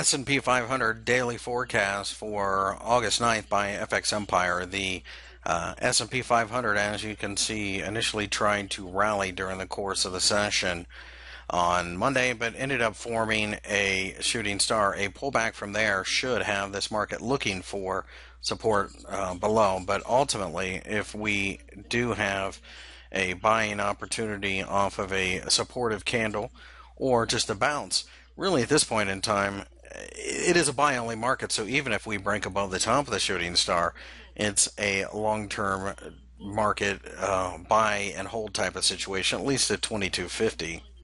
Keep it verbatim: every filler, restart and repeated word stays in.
S and P five hundred daily forecast for August ninth by F X Empire. The uh, S and P five hundred, as you can see, initially tried to rally during the course of the session on Monday, but ended up forming a shooting star. A pullback from there should have this market looking for support uh, below, but ultimately, if we do have a buying opportunity off of a supportive candle or just a bounce, really at this point in time, it is a buy only market. So even if we break above the top of the shooting star, it's a long-term market uh, buy and hold type of situation, at least at twenty-two fifty.